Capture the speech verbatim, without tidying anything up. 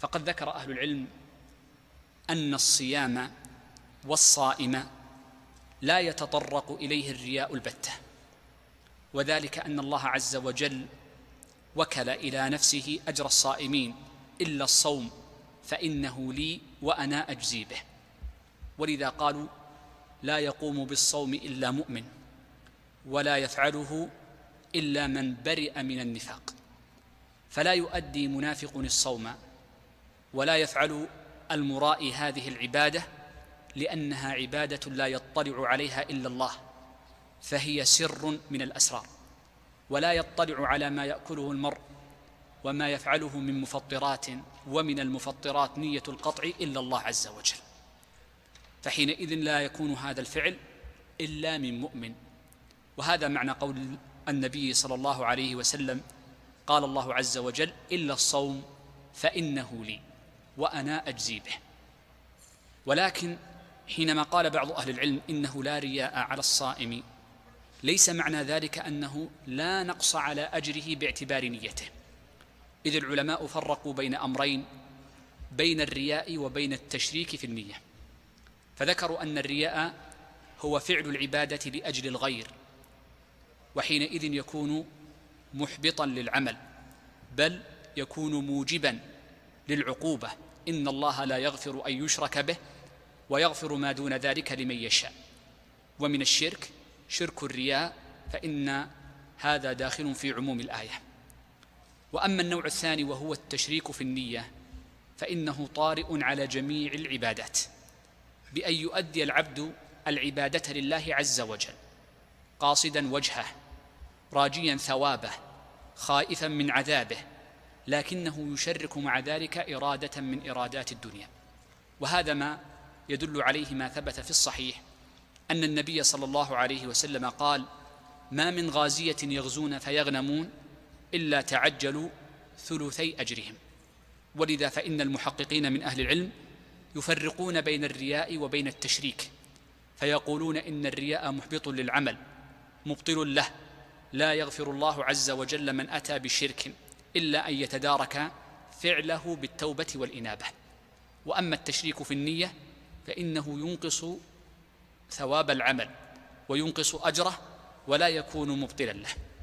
فقد ذكر أهل العلم أن الصيام والصائم لا يتطرق إليه الرياء البتة، وذلك أن الله عز وجل وكل إلى نفسه أجر الصائمين: إلا الصوم فإنه لي وأنا أجزي به. ولذا قالوا: لا يقوم بالصوم إلا مؤمن، ولا يفعله إلا من برئ من النفاق. فلا يؤدي منافق الصوم ولا يفعل المرائي هذه العبادة، لأنها عبادة لا يطلع عليها إلا الله، فهي سر من الأسرار، ولا يطلع على ما يأكله المرء وما يفعله من مفطرات، ومن المفطرات نية القطع إلا الله عز وجل. فحينئذ لا يكون هذا الفعل إلا من مؤمن. وهذا معنى قول النبي صلى الله عليه وسلم: قال الله عز وجل: إلا الصوم فإنه لي وأنا أجزي به. ولكن حينما قال بعض أهل العلم إنه لا رياء على الصائم، ليس معنى ذلك أنه لا نقص على أجره باعتبار نيته، إذ العلماء فرقوا بين أمرين: بين الرياء وبين التشريك في النية. فذكروا أن الرياء هو فعل العبادة لأجل الغير، وحينئذ يكون محبطا للعمل، بل يكون موجبا للعقوبة: إن الله لا يغفر أن يشرك به ويغفر ما دون ذلك لمن يشاء. ومن الشرك شرك الرياء، فإن هذا داخل في عموم الآية. وأما النوع الثاني وهو التشريك في النية، فإنه طارئ على جميع العبادات، بأن يؤدي العبد العبادة لله عز وجل قاصدا وجهه، راجيا ثوابه، خائفا من عذابه، لكنه يشرك مع ذلك إرادة من إرادات الدنيا. وهذا ما يدل عليه ما ثبت في الصحيح أن النبي صلى الله عليه وسلم قال: ما من غازية يغزون فيغنمون إلا تعجلوا ثلثي أجرهم. ولذا فإن المحققين من أهل العلم يفرقون بين الرياء وبين التشريك، فيقولون إن الرياء محبط للعمل مبطل له، لا يغفر الله عز وجل من أتى بشرك إلا أن يتدارك فعله بالتوبة والإنابة. وأما التشريك في النية فإنه ينقص ثواب العمل وينقص أجره، ولا يكون مبطلا له.